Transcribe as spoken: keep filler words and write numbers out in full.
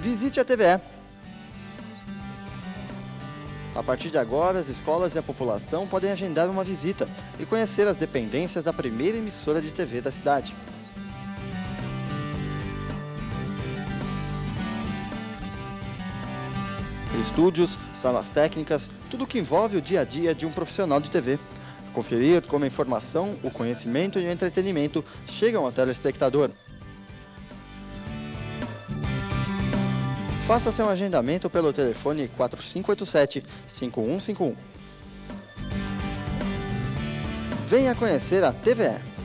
Visite a T V E. A partir de agora, as escolas e a população podem agendar uma visita e conhecer as dependências da primeira emissora de T V da cidade. Estúdios, salas técnicas, tudo que envolve o dia a dia de um profissional de T V. Conferir como a informação, o conhecimento e o entretenimento chegam ao telespectador. Faça seu agendamento pelo telefone quatro cinco oito sete, cinco um cinco um. Venha conhecer a T V E.